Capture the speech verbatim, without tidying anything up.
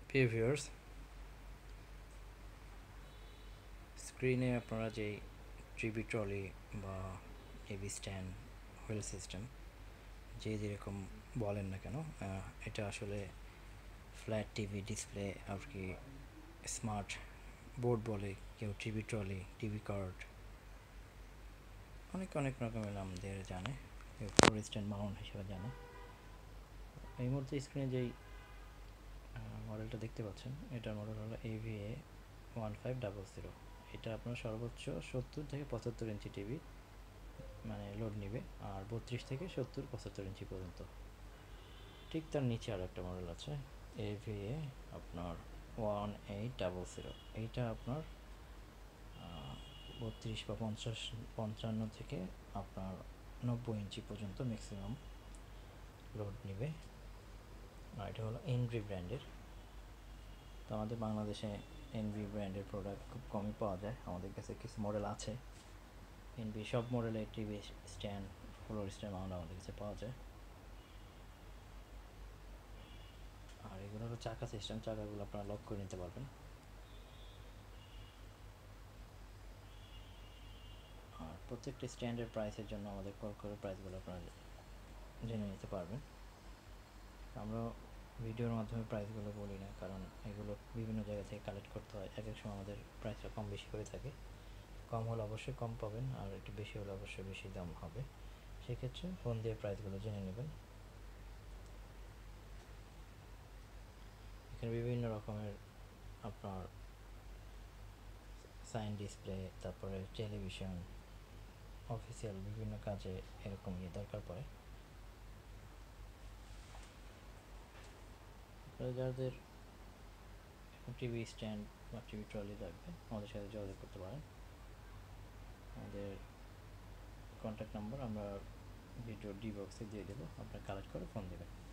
প্রিয় ভিউয়ার্স, স্ক্রিনে আপনারা যেই টিভি ট্রলি বা টিভি স্ট্যান্ড হুইল সিস্টেম যে যেরকম বলেন না কেন, আহ, এটা আসলে ফ্ল্যাট টিভি ডিসপ্লে আর কি, স্মার্ট বোর্ড বলে কেউ, টিভি ট্রলি, টিভি কার্ড, অনেক অনেক রকমের নাম দিয়ে জানে, কেউ ফোর স্ট্যান্ড মাউন্ট হিসেবে জানে। এই মুহূর্তে স্ক্রিনে যেই মডেলটা দেখতে পাচ্ছেন, এটার মডেল হলো AVA one five double zero. এটা আপনার সর্বোচ্চ সত্তর থেকে পঁচাত্তর ইঞ্চি টিভি মানে লোড নিবে, আর বত্রিশ থেকে সত্তর পঁচাত্তর ইঞ্চি পর্যন্ত। ঠিক তার নিচে আর একটা মডেল আছে, এভিএ আপনার ওয়ান এইট ডাবল জিরো। এইটা আপনার বত্রিশ বা পঞ্চাশ পঞ্চান্ন থেকে আপনার নব্বই ইঞ্চি পর্যন্ত ম্যাক্সিমাম লোড নিবে। আর এটা হলো এনভি ব্র্যান্ডের। তো আমাদের বাংলাদেশে এনভি ব্র্যান্ডের প্রোডাক্ট খুব কমই পাওয়া যায়, আমাদের কাছে কিছু মডেল আছে। এনভি সব মডেলের TV stand, floor stand mount আমাদের কাছে পাওয়া যায়। আর এগুলো হলো চাকা সিস্টেম, চাকাগুলো আপনারা লক করে নিতে পারবেন। আর প্রত্যেকটা স্ট্যান্ডের প্রাইসের জন্য আমাদের কল করে প্রাইসগুলো আপনারা জেনে নিতে পারবেন। আমরা ভিডিওর মাধ্যমে প্রাইসগুলো বলি না, কারণ এগুলো বিভিন্ন জায়গা থেকে কালেক্ট করতে হয়, এক এক সময় আমাদের প্রাইসটা কম বেশি হয়ে থাকে। কম হলে অবশ্যই কম পাবেন, আর একটু বেশি হলে অবশ্যই বেশি দাম হবে। সেক্ষেত্রে ফোন দিয়ে প্রাইসগুলো জেনে নেবেন। এখানে বিভিন্ন রকমের আপনার সাইন ডিসপ্লে, তারপরে টেলিভিশন, অফিসিয়াল বিভিন্ন কাজে এরকম ইয়ে দরকার পড়ে। যাদের টিভি স্ট্যান্ড বা টিভি ট্রলি লাগবে আমাদের সাথে যোগাযোগ করতে পারেন। আমাদের কন্ট্যাক্ট নাম্বার আমরা ভিডিও ডি বক্সে দিয়ে দেবো, আপনারা কালেক্ট করে ফোন দেবেন।